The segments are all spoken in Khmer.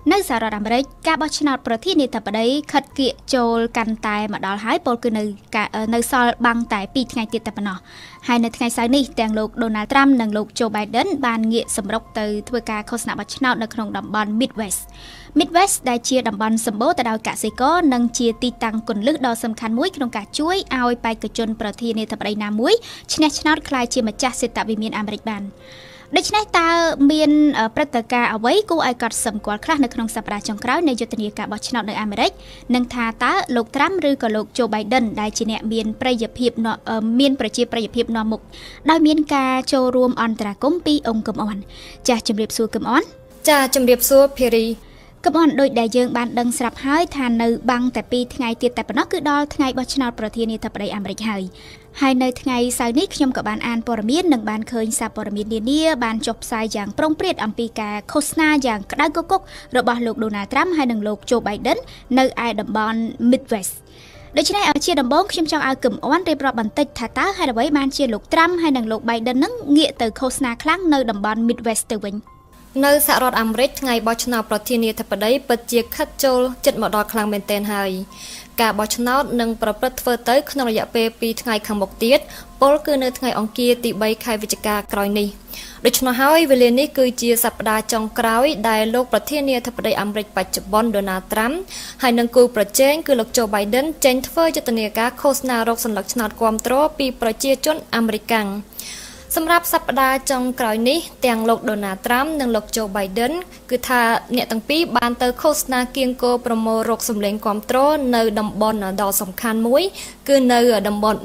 នៅសហរដ្ឋអាមេរិកការបោះឆ្នោតប្រធានាធិបតីខិតគៀកចូលកាន់តែមកដល់ហើយពលគឺនៅសល់បាំងតែ2ថ្ងៃទៀតតែប៉ុណ្ណោះហើយនៅថ្ងៃសៅរ៍នេះទាំងលោក Donald Trump និងលោក Joe Biden បានងាកសម្រុកទៅធ្វើការឃោសនាបោះឆ្នោតនៅក្នុងតំបន់ Midwest ដែលជាតំបន់សម្បូរទៅដោយកសិករនិងជាទីតាំងគន្លឹះដ៏សំខាន់មួយក្នុងការជួយឲ្យបេក្ខជនប្រធានាធិបតីណាមួយឈ្នះឆ្នោតក្លាយជាម្ចាស់សិទ្ធិវិមានអាមេរិកបានដូច្នេះតើមានព្រឹត្តិការណ៍អ្វីគួរឲ្យកត់សម្គាល់ខ្លះនៅក្នុងសប្តាហ៍ចុងក្រោយនៃយុទ្ធនាការបោះឆ្នោតនៅអាមេរិកនិងថាតើលោក Trump ឬក៏លោក Joe Biden ដែលជាអ្នកមានប្រជាប្រិយភាពនាំមុខដោយមានការចូលរួមអន្តរាគមន៍ពីអង្គកំអនចាស់ជំរាបសួរកំអនចាជំរាបសួរភារីកំអនដូចដែលយើងបានដឹងស្រាប់ហើយថានៅបាំងតែ2ថ្ងៃទៀតតែប៉ុណ្ណោះគឺដល់ថ្ងៃបោះឆ្នោតប្រធានាធិបតីអាមេរិកហើយនៅថ្ងៃសៅរ៍នេះខ្ញុំក៏បានអានព័ត៌មាននិងបានឃើញសារព័ត៌មាននានាបានចុះផ្សាយយ៉ាងប្រុងប្រៀតអំពីការឃោសនាយ៉ាងក្តៅគគុករបស់លោក Donald Trump ហើយនិងលោក Joe Biden នៅឯតំបន់ Midwest ដូច្នេះជាដំបូងខ្ញុំចង់ឲ្យកំអនរៀបរាប់បន្តិចថាតើហេតុអ្វីបានជាលោក Trump ហើយនិងលោក Biden នឹងងាកទៅឃោសនាខ្លាំងនៅតំបន់ Midwest ទៅវិញនៅសហរដ្ឋអាមេរិកថ្ងៃបោះឆ្នោតប្រធានាធិបតីពិតជាខិតចូលចិត្តមកដល់ខ្លាំងមែនទែនហើយការបោះឆ្នោតនឹងប្រព្រឹត្តធ្វើទៅក្នុងរយៈពេល2ថ្ងៃខាងមុខទៀតពលគឺនៅថ្ងៃអង្គារទី3ខែវិច្ឆិកាក្រោយនេះដូច្នោះហើយវេលានេះគឺជាសប្តាហ៍ចុងក្រោយដែលលោកប្រធានាធិបតីអាមេរិកបច្ចុប្បន្ន Donald Trump ហើយនឹងគូប្រជែងគឺលោក Joe Biden ចេញធ្វើយុទ្ធនាការឃោសនារកសន្លឹកឆ្នោតគាំទ្រពីប្រជាជនអាមេរិកសម្រាប់សប្តាហ៍ចុងក្រោយនេះទាំងលោក Donald Trump និងលោក Joe Biden គឺថាអ្នកទាំងពីរបានទៅឃោសនាគៀងគរប្រមូលរកសម្លេងគាំទ្រនៅតំបន់ដ៏សំខាន់មួយគឺនៅតំបន់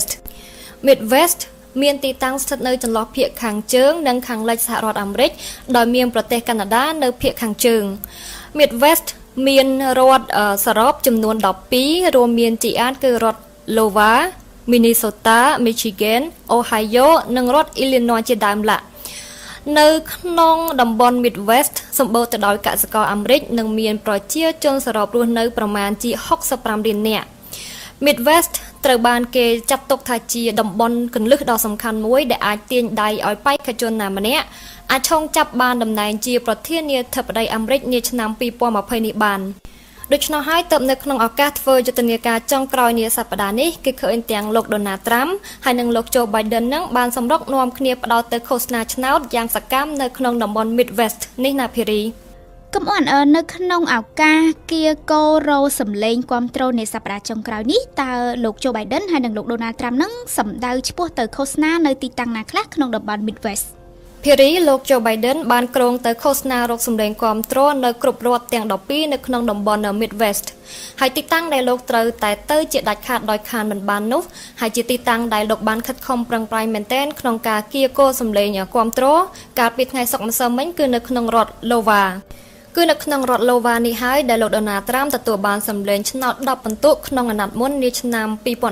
Midwest មានទីតាំងស្ថិតនៅចន្លោះភាគខាងជើងនិងខាងលិចសហរដ្ឋអាមេរិកដោយមានប្រទេសកាណាដានៅភាគខាងជើង Midwest មានរដ្ឋសរុបចំនួន12រួមមានជាអានគឺរដ្ឋ Iowa Minnesota, Michigan, Ohio និងរដ្ឋ Illinois ជាដើមឡានៅក្នុងតំបន់ Midwest សម្បូរទៅដោយកសិករអាមេរិកនិងមានប្រជាជនសរុបរស់នៅប្រមាណជា65លាននាក់ Midwest ត្រូវបានគេចាត់ទុកថាជាតំបន់គន្លឹះដ៏សំខាន់មួយដែលអាចទាញដៃឲ្យបេក្ខជនណាម្នាក់អាចឈោងចាប់បានតំណែងជាប្រធានាធិបតីអាមេរិកនាឆ្នាំ2020នេះបានដូច្នោះហើយទៅនៅក្នុងឱកាសធ្វើយុទ្ធនាការចុងក្រោយនាសប្តាហ៍នេះគេឃើញទាំងលោក Donald Trump ហើយនិងលោក Joe Biden នឹងបានសម្រុកនាំគ្នាផ្ដោតទៅឃោសនាឆ្នោតយ៉ាងសកម្មនៅក្នុងតំបន់ Midwest នេះណាភារីកំអននៅក្នុងឱកាសគៀកោរោសម្លេងគាំទ្រនៃសប្តាហ៍ចុងក្រោយនេះតើលោក Joe Biden ហើយនិងលោក Donald Trump នឹងសម្ដៅឆ្ពោះទៅឃោសនានៅទីតាំងណាខ្លះក្នុងតំបន់ Midwest ភារីលោក Joe Biden បានគ្រោងទៅឃោសនារកសម្លេងគាំទ្រនៅគ្រប់រដ្ឋទាំង12នៅក្នុងតំបន់ Midwest ហើយទីតាំងដែលលោកត្រូវតែទៅជាដាច់ខាតដោយខានមិនបាននោះហើយជាទីតាំងដែលលោកបានខិតខំប្រឹងប្រែងមែនទែនក្នុងការគៀកោសម្លេងគាំទ្រកាលពីថ្ងៃសុក្រម្សិលមិញគឺនៅក្នុងរដ្ឋ Iowa គឺនៅក្នុងរដ្ឋ Iowa នេះហើយដែលលោក Donald Trump ទទួលបានសម្លេងឆ្នោត10ពិន្ទុក្នុងអាណត្តិមុននាឆ្នាំ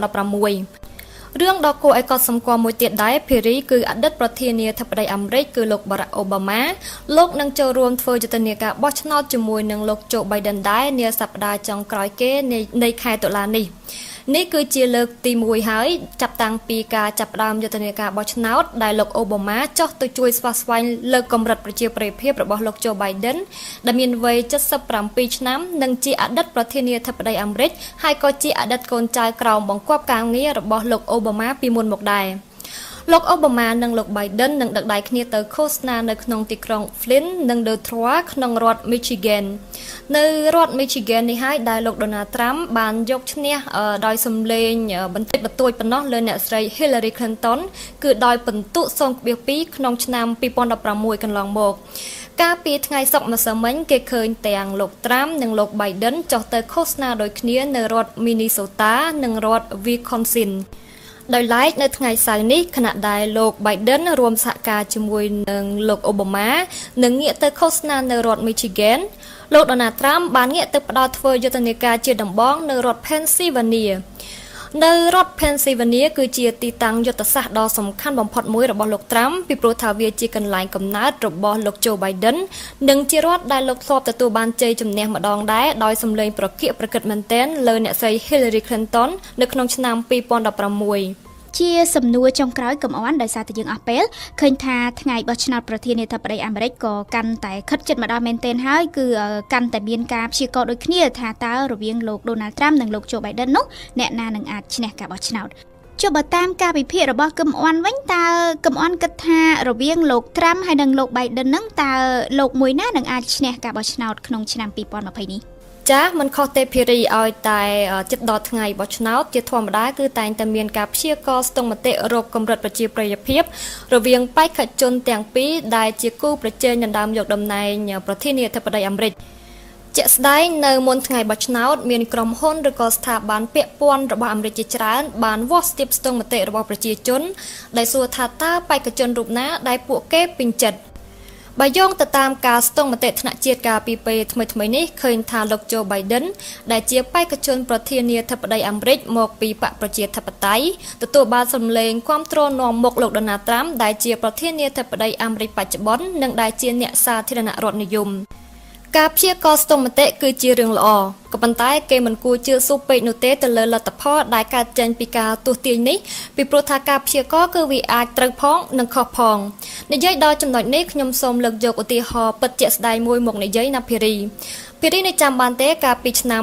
2016រឿងដ៏គួរឲ្យកត់សម្គាល់មួយទៀតដែរភារីគឺអតីតប្រធានាធិបតីអាមេរិកគឺលោក Barack Obama លោកនឹងចូលរួមធ្វើយុទ្ធនាការបោះឆ្នោតជាមួយនឹងលោក Joe Biden ដែរនាសប្តាហ៍ចុងក្រោយគេនៃខែតុលានេះនេះគឺជាលើកទី1ហើយចាប់តាំងពីការចាប់ផ្ដើមយុទ្ធនាការបោះឆ្នោតដែលលោក Obama ចុះទៅជួយស្វាស្វែងលើកកម្រិតប្រជាប្រិយភាពរបស់លោក Joe Biden ដែលមានវ័យ77ឆ្នាំនិងជាអតីតប្រធានាធិបតីអាមេរិកហើយក៏ជាអតីតកូនចៅក្រោមបង្គាប់ការងាររបស់លោក Obama ពីមុនមកដែរលោក Obama និងលោក Biden នឹងដឹកដៃគ្នាទៅឃោសនានៅក្នុងទីក្រុង Flint និង Detroit ក្នុងរដ្ឋ Michigan នៅរដ្ឋ Michigan នេះហើយដែលលោក Donald Trump បានយកឈ្នះដោយសម្លេងបន្តិចបន្តួចប៉ុណ្ណោះលើអ្នកស្រី Hillary Clinton គឺដោយពិន្ទុ 0.2 ក្នុងឆ្នាំ2016កន្លងមកកាលពីថ្ងៃសុក្រម្សិលមិញគេឃើញទាំងលោក Trump និងលោក Biden ចុះទៅឃោសនាដូចគ្នានៅរដ្ឋ Minnesota និងរដ្ឋ Wisconsinដោយឡែកនៅថ្ងៃសៅរ៍នេះខណៈដែលលោក Biden រួមសហការជាមួយនឹងលោក Obama នឹងងាកទៅឃោសនានៅរដ្ឋ Michigan លោក Donald Trump បានងាកទៅផ្ដោតធ្វើយុទ្ធនាការជាដំបូងនៅរដ្ឋ Pennsylvania នៅរដ្ឋ Pennsylvania គឺជាទីតាំងយុទ្ធសាស្ត្រដ៏សំខាន់បំផុតមួយរបស់លោក Trump ពីព្រោះថាវាជាកន្លែងកំណើតរបស់លោក Joe Biden និងជារដ្ឋដែលលោកធ្លាប់ទទួលបានជ័យជំនះម្ដងដែរដោយសម្លេងប្រកៀកប្រកិតមែនទែនលើអ្នកស្រី Hillary Clinton នៅក្នុងឆ្នាំ2016 ជាសំណួរចុងក្រោយកំអន់ដោយសារតែយើងអស់ពេលឃើញថាថ្ងៃបោះឆ្នោតប្រធានាធិបតីអាមេរិកក៏កាន់តែខិតជិតមកដល់មែនទែនហើយគឺកាន់តែមានការព្យាករណ៍ដូចគ្នាថាតើរវាងលោកដូណាល់ត្រាំនិងលោកโจ Biden នោះអ្នកណានឹងអាចឈ្នះការបោះឆ្នោតចុះបើតាមការវិភាគរបស់គឹមអន់វិញតើគឹមអន់គិតថារវាងលោកត្រាំហើយនិងលោក Biden ហ្នឹងតើលោកមួយណានឹងអាចឈ្នះការបោះឆ្នោតក្នុងឆ្នាំ2020នេះចាមិនខុសទេភារីឲ្យតែចិត្តដល់ថ្ងៃបោះឆ្នោតជាធម្មតាគឺតែងតែមានការព្យាករណ៍ស្ទង់មតិរកកម្រិតប្រជាប្រិយភាពរវាងបេក្ខជនទាំងពីរដែលជាគូប្រជែងដណ្ដើមយកតំណែងប្រធានាធិបតីអាមេរិកជាក់ស្ដែងនៅមុនថ្ងៃបោះឆ្នោតមានក្រុមហ៊ុនឬក៏ស្ថាប័នពាក់ព័ន្ធរបស់អាមេរិកជាច្រើនបានវាស់ស្ទាបស្ទង់មតិរបស់ប្រជាជនដែលសួរថាតើបេក្ខជនរូបណាដែលពួកគេពេញចិត្តបើយោងទៅតាមការស្ទង់មតិថ្នាក់ជាតិកាលពីពេលថ្មីៗនេះឃើញថាលោកโจ Biden ដែលជាបេក្ខជនប្រធានាធិបតីអាមេរិកមកពីបកប្រជាធិបតេយ្យទទួលបានសម្លេងគាំទ្រនាំមុខលោកដូណាល់ត្រាំដែលជាប្រធានាធិបតីអាមេរិកបច្ចុប្បន្ននិងដែលជាអ្នកសាធារណរដ្ឋនិយមការព្យាករណ៍ស្ទង់មតិគឺជារឿងល្អក៏ប៉ុន្តែគេមិនគួរជឿស៊ូពេកនោះទេទៅលើលទ្ធផលដែលកើតចេញពីការទស្សន៍ទាយនេះពីព្រោះថាការព្យាករណ៍គឺវាអាចត្រូវផងនិងខុសផងនិយាយដល់ចំណុចនេះខ្ញុំសូមលើកយកឧទាហរណ៍ពិតជាក់ស្ដែងមួយមកនិយាយណាភារីនេះចាំបានទេកាលពីឆ្នាំ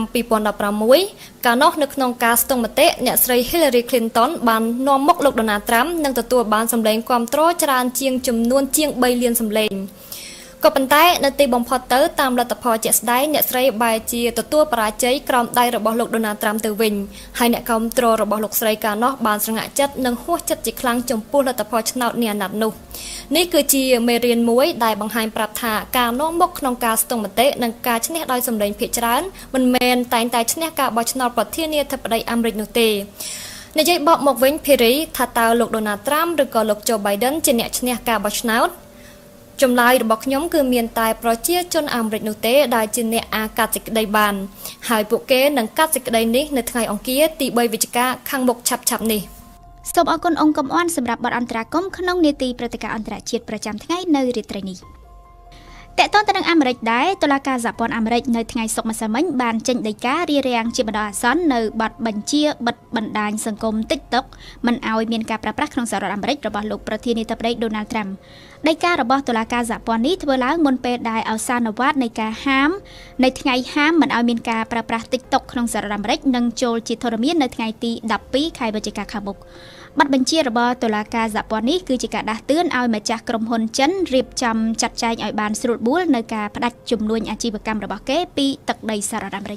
2016កាលនោះនៅក្នុងការស្ទង់មតិអ្នកស្រី Hillary Clinton បាននាំមុខលោក Donald Trump និងទទួលបានសម្លេងគាំទ្រច្រើនជាងចំនួនជាង3លានសម្លេងក៏ប៉ុន្តែនៅទីបំផុតទៅតាមលទ្ធផលជាក់ស្ដែងអ្នកស្រីបែរជាទទួលបរាជ័យក្រោមដៃរបស់លោក Donald Trump ទៅវិញហើយអ្នកគាំទ្ររបស់លោកស្រីកាលនោះបានស្រងាក់ចិត្តនិងហួសចិត្តជាខ្លាំងចំពោះលទ្ធផលឆ្នោតនេះអាណត្តិនោះនេះគឺជាមេរៀនមួយដែលបង្ហាញប្រាប់ថាការនាំមុខក្នុងការស្ទង់មតិនិងការឈ្នះដោយសម្លេងភាគច្រើនមិនមែនតែងតែឈ្នះការបោះឆ្នោតប្រធានាធិបតីអាមេរិកនោះទេនិយាយបកមកវិញភារីថាតើលោក Donald Trump ឬក៏លោកโจ Biden ជាអ្នកឈ្នះការបោះឆ្នោតចម្លើយរបស់ខ្ញុំគឺមានតែប្រជាជនអាមេរិកនោះទេដែលជាអ្នកអាកាត់សេចក្តីបានហើយពួកគេនឹងកាត់សេចក្តីនេះនៅថ្ងៃអង្គារទី3វិច្ឆិកាខាងមុខឆាប់នេះសូមអរគុណអង្គកំអន់សម្រាប់បទអន្តរាគមន៍ក្នុងនេតិព្រឹត្តិការណ៍អន្តរជាតិប្រចាំថ្ងៃនៅរាត្រីនេះតកតងទៅនឹងអាមេរិកដែរតុលាការសហព័ន្ធអាមេរិកនៅថ្ងៃសុក្រម្សិលមិញបានចេញដីការារាំងជាបណ្ដោះអាសន្ននៅបទបញ្ជាបិទបណ្ដាញសង្គម TikTok មិនឲ្យមានការប្រើប្រាស់ក្នុងសហរដ្ឋអាមេរិករបស់លោកប្រធានាធិបតី Donald Trump ដីការបស់តុលាការសហព័ន្ធនេះធ្វើឡើងមុនពេលដែលអវសានវត្តនៃការហាមនៃថ្ងៃហាមមិនឲ្យមានការប្រើប្រាស់ TikTok ក្នុងសហរដ្ឋអាមេរិកនឹងចូលជាធរមាននៅថ្ងៃទី12ខែវិច្ឆិកាខាងមុខប័ណ្ណបញ្ជារបស់តុលាការសហព័ន្ធនេះគឺជាការដាស់តឿនឲ្យម្ចាស់ក្រុមហ៊ុនចិនរៀបចំចាត់ចែងឲ្យបានស្រួលបួលនៅការផ្ដាច់ជំនួញអាជីវកម្មរបស់គេពីទឹកដីសហរដ្ឋអាមេរិក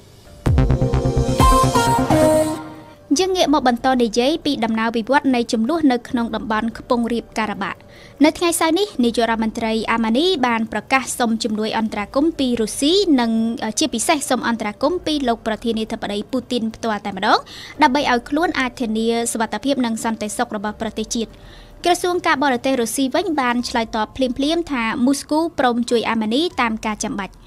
យើងងាកមកបន្តនិយាយពីដំណើរវិវត្តនៃចំនួននៅក្នុងតំបន់ខ្ពង់រាបការ៉ាបាក់នៅថ្ងៃសៅរ៍នេះនាយករដ្ឋមន្ត្រីអាម៉ានីបានប្រកាសសុំជំនួយអន្តរាគមន៍ពីរុស្ស៊ីនិងជាពិសេសសុំអន្តរាគមន៍ពីលោកប្រធានាធិបតីពូទីនផ្ទាល់តែម្ដងដើម្បីឲ្យខ្លួនអាចធានាសុវត្ថិភាពនិងសន្តិសុខរបស់ប្រទេសជាតិក្រសួងការបរទេសរុស្ស៊ីវិញបានឆ្លើយតបភ្លាមៗថាមូស្គូព្រមជួយអាម៉ានីតាមការចាំបាច់